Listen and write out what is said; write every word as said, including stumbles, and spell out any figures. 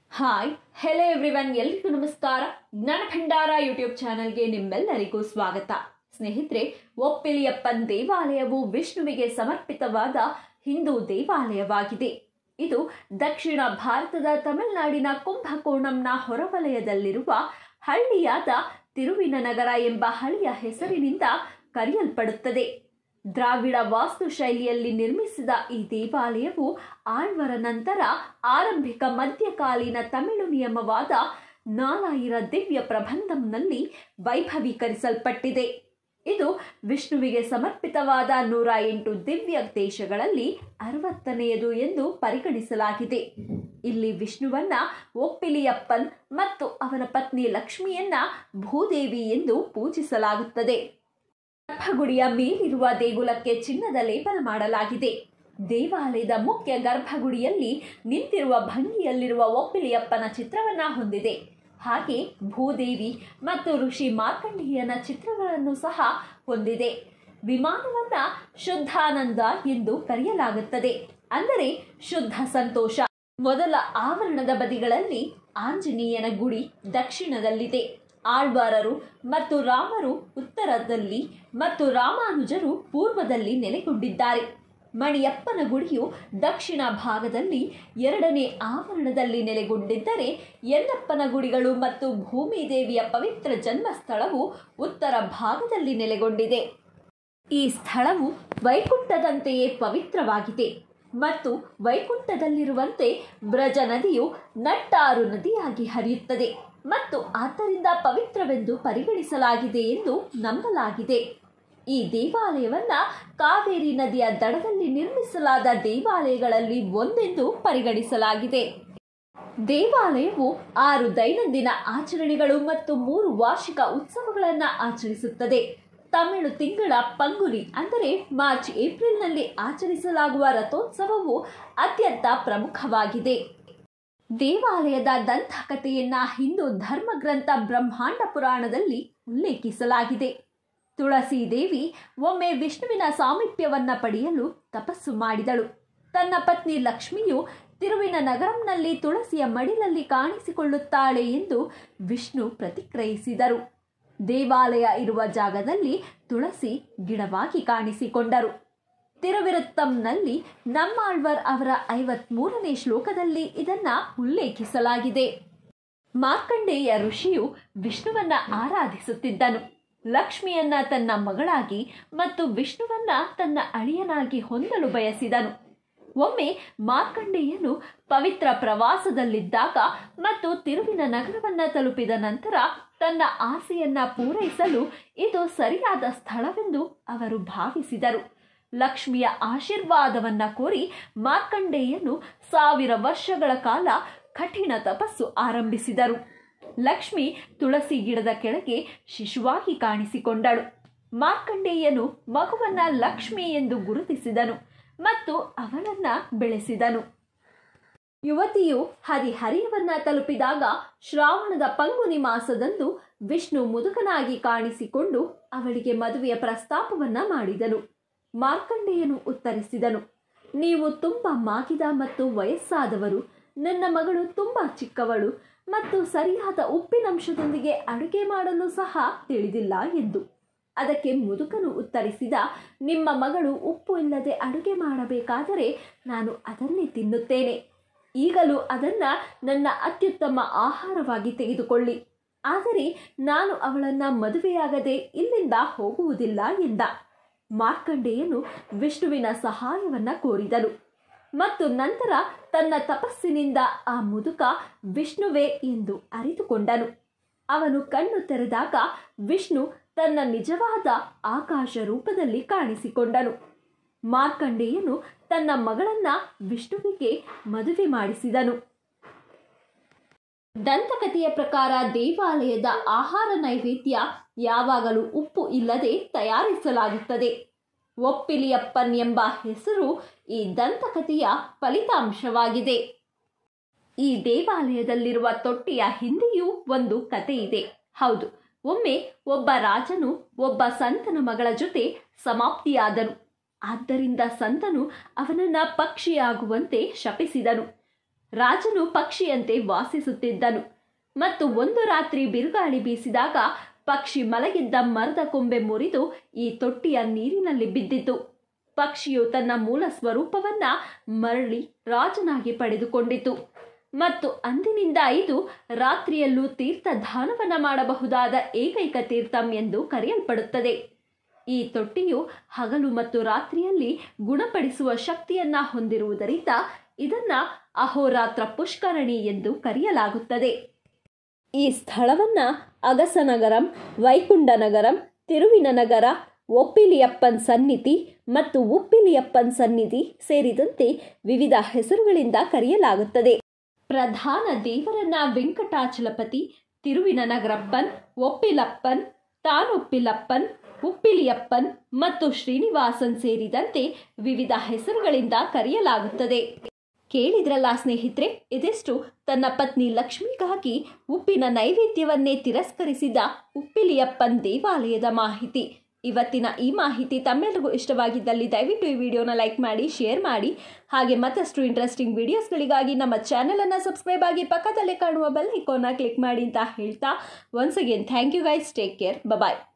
Hi hello everyone, ಎಲ್ರಿಗೂ ನಮಸ್ಕಾರ. ಜ್ಞಾನ ಭಂಡಾರ ಯೂಟ್ಯೂಬ್ ಚಾನೆಲ್ಗೆ ನಿಮ್ಮೆಲ್ಲರಿಗೂ ಸ್ವಾಗತ. ಸ್ನೇಹಿತರೆ, ಒಪ್ಪಿಲಿಯಪ್ಪನ್ ದೇವಾಲಯವು ವಿಷ್ಣುವಿಗೆ ಸಮರ್ಪಿತವಾದ ಹಿಂದೂ ದೇವಾಲಯವಾಗಿದೆ. ಇದು ದಕ್ಷಿಣ ಭಾರತದ ತಮಿಳುನಾಡಿನ ಕುಂಭಕೋಣಂನ ಹೊರವಲಯದಲ್ಲಿರುವ ಹಳ್ಳಿಯಾದ ತಿರುವಿನನಗರ ಎಂಬ ಹಳ್ಳಿಯ ಹೆಸರಿನಿಂದ ಕರೆಯಲ್ಪಡುತ್ತದೆ. ದ್ರಾವಿಡ ವಾಸ್ತುಶೈಲಿಯಲ್ಲಿ ನಿರ್ಮಿಸಿದ ಈ ದೇವಾಲಯವು ಆಳ್ವರ ನಂತರ ಆರಂಭಿಕ ಮಧ್ಯಕಾಲೀನ ತಮಿಳು ನಿಯಮವಾದ ನಾಲಾಯಿರ ದಿವ್ಯ ಪ್ರಬಂಧಂನಲ್ಲಿ ವೈಭವೀಕರಿಸಲ್ಪಟ್ಟಿದೆ. ಇದು ವಿಷ್ಣುವಿಗೆ ಸಮರ್ಪಿತವಾದ ನೂರ ಎಂಟು ದಿವ್ಯ ದೇಶಗಳಲ್ಲಿ ಅರವತ್ತನೆಯದು ಎಂದು ಪರಿಗಣಿಸಲಾಗಿದೆ. ಇಲ್ಲಿ ವಿಷ್ಣುವನ್ನ ಒಪ್ಪಿಲಿಯಪ್ಪನ್ ಮತ್ತು ಅವನ ಪತ್ನಿ ಲಕ್ಷ್ಮಿಯನ್ನ ಭೂದೇವಿ ಎಂದು ಪೂಜಿಸಲಾಗುತ್ತದೆ. ಗರ್ಭಗುಡಿಯ ಮೇಲಿರುವ ದೇಗುಲಕ್ಕೆ ಚಿನ್ನದ ಲೇಪನ ಮಾಡಲಾಗಿದೆ. ದೇವಾಲಯದ ಮುಖ್ಯ ಗರ್ಭಗುಡಿಯಲ್ಲಿ ನಿಂತಿರುವ ಭಂಗಿಯಲ್ಲಿರುವ ಒಪ್ಪಿಲಿಯಪ್ಪನ ಚಿತ್ರವನ್ನ ಹೊಂದಿದೆ. ಹಾಗೆ ಭೂದೇವಿ ಮತ್ತು ಋಷಿ ಮಾರ್ಕಂಡೇಯನ ಚಿತ್ರಗಳನ್ನು ಸಹ ಹೊಂದಿದೆ. ವಿಮಾನವನ್ನ ಶುದ್ಧಾನಂದ ಎಂದು ಕರೆಯಲಾಗುತ್ತದೆ, ಅಂದರೆ ಶುದ್ಧ ಸಂತೋಷ. ಮೊದಲ ಆವರಣದ ಬದಿಗಳಲ್ಲಿ ಆಂಜನೇಯನ ಗುಡಿ ದಕ್ಷಿಣದಲ್ಲಿದೆ. ಆಳ್ವಾರರು ಮತ್ತು ರಾಮರು ಉತ್ತರದಲ್ಲಿ ಮತ್ತು ರಾಮಾನುಜರು ಪೂರ್ವದಲ್ಲಿ ನೆಲೆಗೊಂಡಿದ್ದಾರೆ. ಮಣಿಯಪ್ಪನ ಗುಡಿಯು ದಕ್ಷಿಣ ಭಾಗದಲ್ಲಿ ಎರಡನೇ ಆವರಣದಲ್ಲಿ ನೆಲೆಗೊಂಡಿದ್ದರೆ, ಯನ್ನಪ್ಪನ ಗುಡಿಗಳು ಮತ್ತು ಭೂಮಿದೇವಿಯ ಪವಿತ್ರ ಜನ್ಮಸ್ಥಳವು ಉತ್ತರ ಭಾಗದಲ್ಲಿ ನೆಲೆಗೊಂಡಿದೆ. ಈ ಸ್ಥಳವು ವೈಕುಂಠದಂತೆಯೇ ಪವಿತ್ರವಾಗಿದೆ ಮತ್ತು ವೈಕುಂಠದಲ್ಲಿರುವಂತೆ ಬ್ರಜ ನದಿಯು ನಟ್ಟಾರು ನದಿಯಾಗಿ ಹರಿಯುತ್ತದೆ ಮತ್ತು ಆದ್ದರಿಂದ ಪವಿತ್ರವೆಂದು ಪರಿಗಣಿಸಲಾಗಿದೆ ಎಂದು ನಂಬಲಾಗಿದೆ. ಈ ದೇವಾಲಯವನ್ನ ಕಾವೇರಿ ನದಿಯ ದಡದಲ್ಲಿ ನಿರ್ಮಿಸಲಾದ ದೇವಾಲಯಗಳಲ್ಲಿ ಒಂದೆಂದು ಪರಿಗಣಿಸಲಾಗಿದೆ. ದೇವಾಲಯವು ಆರು ದೈನಂದಿನ ಆಚರಣೆಗಳು ಮತ್ತು ಮೂರು ವಾರ್ಷಿಕ ಉತ್ಸವಗಳನ್ನು ಆಚರಿಸುತ್ತದೆ. ತಮಿಳು ತಿಂಗಳ ಪಂಗುನಿ ಅಂದರೆ ಮಾರ್ಚ್ ಏಪ್ರಿಲ್ನಲ್ಲಿ ಆಚರಿಸಲಾಗುವ ರಥೋತ್ಸವವು ಅತ್ಯಂತ ಪ್ರಮುಖವಾಗಿದೆ. ದೇವಾಲಯದ ದಂತಕಥೆಯನ್ನ ಹಿಂದೂ ಧರ್ಮಗ್ರಂಥ ಬ್ರಹ್ಮಾಂಡ ಪುರಾಣದಲ್ಲಿ ಉಲ್ಲೇಖಿಸಲಾಗಿದೆ. ತುಳಸಿ ದೇವಿ ಒಮ್ಮೆ ವಿಷ್ಣುವಿನ ಸಾಮೀಪ್ಯವನ್ನ ಪಡೆಯಲು ತಪಸ್ಸು ಮಾಡಿದಳು. ತನ್ನ ಪತ್ನಿ ಲಕ್ಷ್ಮಿಯು ತಿರುವಿನ ನಗರಂನಲ್ಲಿ ತುಳಸಿಯ ಮಡಿಲಲ್ಲಿ ಕಾಣಿಸಿಕೊಳ್ಳುತ್ತಾಳೆ ಎಂದು ವಿಷ್ಣು ಪ್ರತಿಕ್ರಿಯಿಸಿದರು. ದೇವಾಲಯ ಇರುವ ಜಾಗದಲ್ಲಿ ತುಳಸಿ ಗಿಡವಾಗಿ ಕಾಣಿಸಿಕೊಂಡರು. ತಿರುವಿರುತ್ತಂನಲ್ಲಿ ನಮ್ಮಾಳ್ವರ್ ಅವರ ಐವತ್ಮೂರನೇ ಶ್ಲೋಕದಲ್ಲಿ ಇದನ್ನ ಉಲ್ಲೇಖಿಸಲಾಗಿದೆ. ಮಾರ್ಕಂಡೇಯ ಋಷಿಯು ವಿಷ್ಣುವನ್ನ ಆರಾಧಿಸುತ್ತಿದ್ದನು. ಲಕ್ಷ್ಮಿಯನ್ನ ತನ್ನ ಮಗಳಾಗಿ ಮತ್ತು ವಿಷ್ಣುವನ್ನ ತನ್ನ ಅಳಿಯನಾಗಿ ಹೊಂದಲು ಬಯಸಿದನು. ಒಮ್ಮೆ ಮಾರ್ಕಂಡೇಯನು ಪವಿತ್ರ ಪ್ರವಾಸದಲ್ಲಿದ್ದಾಗ ಮತ್ತು ತಿರುವಿನ ನಗರವನ್ನ ತಲುಪಿದ ನಂತರ ತನ್ನ ಆಸೆಯನ್ನ ಪೂರೈಸಲು ಇದು ಸರಿಯಾದ ಸ್ಥಳವೆಂದು ಅವರು ಭಾವಿಸಿದರು. ಲಕ್ಷ್ಮಿಯ ಆಶೀರ್ವಾದವನ್ನ ಕೋರಿ ಮಾರ್ಕಂಡೇಯನು ಸಾವಿರ ವರ್ಷಗಳ ಕಾಲ ಕಠಿಣ ತಪಸ್ಸು ಆರಂಭಿಸಿದರು. ಲಕ್ಷ್ಮಿ ತುಳಸಿ ಗಿಡದ ಕೆಳಗೆ ಶಿಶುವಾಗಿ ಕಾಣಿಸಿಕೊಂಡಳು. ಮಾರ್ಕಂಡೇಯನು ಮಗುವನ್ನ ಲಕ್ಷ್ಮಿ ಎಂದು ಗುರುತಿಸಿದನು ಮತ್ತು ಅವಳನ್ನ ಬೆಳೆಸಿದನು. ಯುವತಿಯು ಹದಿಹರಿಯವನ್ನ ತಲುಪಿದಾಗ ಶ್ರಾವಣದ ಪಂಗುನಿ ಮಾಸದಂದು ವಿಷ್ಣು ಮುದುಕನಾಗಿ ಕಾಣಿಸಿಕೊಂಡು ಅವಳಿಗೆ ಮದುವೆಯ ಪ್ರಸ್ತಾಪವನ್ನ ಮಾಡಿದನು. ಮಾರ್ಕಂಡೇಯನು ಉತ್ತರಿಸಿದನು, ನೀವು ತುಂಬಾ ಮಾಗಿದ ಮತ್ತು ವಯಸ್ಸಾದವರು, ನನ್ನ ಮಗಳು ತುಂಬಾ ಚಿಕ್ಕವಳು ಮತ್ತು ಸರಿಯಾದ ಉಪ್ಪಿನಂಶದೊಂದಿಗೆ ಅಡುಗೆ ಮಾಡಲು ಸಹ ತಿಳಿದಿಲ್ಲ ಎಂದು. ಅದಕ್ಕೆ ಮುದುಕನು ಉತ್ತರಿಸಿದ, ನಿಮ್ಮ ಮಗಳು ಉಪ್ಪು ಇಲ್ಲದೆ ಅಡುಗೆ ಮಾಡಬೇಕಾದರೆ ನಾನು ಅದನ್ನೇ ತಿನ್ನುತ್ತೇನೆ. ಈಗಲೂ ಅದನ್ನ ನನ್ನ ಅತ್ಯುತ್ತಮ ಆಹಾರವಾಗಿ ತೆಗೆದುಕೊಳ್ಳಿ, ಆದರೆ ನಾನು ಅವಳನ್ನ ಮದುವೆಯಾಗದೆ ಇಲ್ಲಿಂದ ಹೋಗುವುದಿಲ್ಲ ಎಂದ. ಮಾರ್ಕಂಡೇಯನು ವಿಷ್ಣುವಿನ ಸಹಾಯವನ್ನ ಕೋರಿದನು ಮತ್ತು ನಂತರ ತನ್ನ ತಪಸ್ಸಿನಿಂದ ಆ ಮುದುಕ ವಿಷ್ಣುವೇ ಎಂದು ಅರಿತುಕೊಂಡನು. ಅವನು ಕಣ್ಣು ತೆರೆದಾಗ ವಿಷ್ಣು ತನ್ನ ನಿಜವಾದ ಆಕಾಶ ರೂಪದಲ್ಲಿ ಕಾಣಿಸಿಕೊಂಡನು. ಮಾರ್ಕಂಡೇಯನು ತನ್ನ ಮಗಳನ್ನ ವಿಷ್ಣುವಿಗೆ ಮದುವೆ ಮಾಡಿಸಿದನು. ದಂತಕಥೆಯ ಪ್ರಕಾರ ದೇವಾಲಯದ ಆಹಾರ ನೈವೇದ್ಯ ಯಾವಾಗಲೂ ಉಪ್ಪು ಇಲ್ಲದೆ ತಯಾರಿಸಲಾಗುತ್ತದೆ. ಒಪ್ಪಿಲಿಯಪ್ಪನ್ ಎಂಬ ಹೆಸರು ಈ ದಂತಕಥೆಯ ಫಲಿತಾಂಶವಾಗಿದೆ. ಈ ದೇವಾಲಯದಲ್ಲಿರುವ ತೊಟ್ಟಿಯ ಹಿಂದೆಯೂ ಒಂದು ಕಥೆ ಇದೆ. ಹೌದು, ಒಮ್ಮೆ ಒಬ್ಬ ರಾಜನು ಒಬ್ಬ ಸಂತನ ಮಗಳ ಜೊತೆ ಸಮಾಪ್ತಿಯಾದನು. ಆದ್ದರಿಂದ ಸಂತನು ಅವನನ್ನ ಪಕ್ಷಿಯಾಗುವಂತೆ ಶಪಿಸಿದನು. ರಾಜನು ಪಕ್ಷಿಯಂತೆ ವಾಸಿಸುತ್ತಿದ್ದನು ಮತ್ತು ಒಂದು ರಾತ್ರಿ ಬಿರುಗಾಳಿ ಬೀಸಿದಾಗ ಪಕ್ಷಿ ಮಲಗಿದ್ದ ಮರದ ಕೊಂಬೆ ಮುರಿದು ಈ ತೊಟ್ಟಿಯ ನೀರಿನಲ್ಲಿ ಬಿದ್ದಿತು. ಪಕ್ಷಿಯು ತನ್ನ ಮೂಲ ಸ್ವರೂಪವನ್ನ ಮರಳಿ ರಾಜನಾಗಿ ಪಡೆದುಕೊಂಡಿತು ಮತ್ತು ಅಂದಿನಿಂದ ಇದು ರಾತ್ರಿಯಲ್ಲೂ ತೀರ್ಥ ದಾನವನ್ನ ಮಾಡಬಹುದಾದ ಏಕೈಕ ತೀರ್ಥಂ ಎಂದು ಕರೆಯಲ್ಪಡುತ್ತದೆ. ಈ ತೊಟ್ಟಿಯು ಹಗಲು ಮತ್ತು ರಾತ್ರಿಯಲ್ಲಿ ಗುಣಪಡಿಸುವ ಶಕ್ತಿಯನ್ನ ಹೊಂದಿರುವುದರಿಂದ ಇದನ್ನ ಅಹೋರಾತ್ರ ಪುಷ್ಕರಣಿ ಎಂದು ಕರೆಯಲಾಗುತ್ತದೆ. ಈ ಸ್ಥಳವನ್ನ ಅಗಸನಗರಂ, ವೈಕುಂಠನಗರಂ, ತಿರುವಿನನಗರ, ಒಪ್ಪಿಲಿಯಪ್ಪನ್ ಸನ್ನಿಧಿ ಮತ್ತು ಉಪ್ಪಿಲಿಯಪ್ಪನ್ ಸನ್ನಿಧಿ ಸೇರಿದಂತೆ ವಿವಿಧ ಹೆಸರುಗಳಿಂದ ಕರೆಯಲಾಗುತ್ತದೆ. ಪ್ರಧಾನ ದೇವರನ್ನ ವೆಂಕಟಾಚಲಪತಿ, ತಿರುವಿನನಗರಪ್ಪನ್, ಒಪ್ಪಿಲಪ್ಪನ್, ತಾನೊಪ್ಪಿಲಪ್ಪನ್, ಉಪ್ಪಿಲಿಯಪ್ಪನ್ ಮತ್ತು ಶ್ರೀನಿವಾಸನ್ ಸೇರಿದಂತೆ ವಿವಿಧ ಹೆಸರುಗಳಿಂದ ಕರೆಯಲಾಗುತ್ತದೆ. ಕೇಳಿದ್ರಲ್ಲ ಸ್ನೇಹಿತರೆ, ಇದಿಷ್ಟು ತನ್ನ ಪತ್ನಿ ಲಕ್ಷ್ಮಿಗಾಗಿ ಉಪ್ಪಿನ ನೈವೇದ್ಯವನ್ನೇ ತಿರಸ್ಕರಿಸಿದ ಉಪ್ಪಿಲಿಯಪ್ಪನ್ ದೇವಾಲಯದ ಮಾಹಿತಿ. ಇವತ್ತಿನ ಈ ಮಾಹಿತಿ ತಮ್ಮೆಲ್ಲರಿಗೂ ಇಷ್ಟವಾಗಿದ್ದಲ್ಲಿ ದಯವಿಟ್ಟು ಈ ವಿಡಿಯೋನ ಲೈಕ್ ಮಾಡಿ, ಶೇರ್ ಮಾಡಿ. ಹಾಗೆ ಮತ್ತಷ್ಟು ಇಂಟ್ರೆಸ್ಟಿಂಗ್ ವಿಡಿಯೋಸ್ಗಳಿಗಾಗಿ ನಮ್ಮ ಚಾನೆಲನ್ನು ಸಬ್ಸ್ಕ್ರೈಬ್ ಆಗಿ ಪಕ್ಕದಲ್ಲೇ ಕಾಣುವ ಬೆಲ್ ಐಕಾನ್ನ ಕ್ಲಿಕ್ ಮಾಡಿ ಅಂತ ಹೇಳ್ತಾ once again thank you guys. Take care. Bye.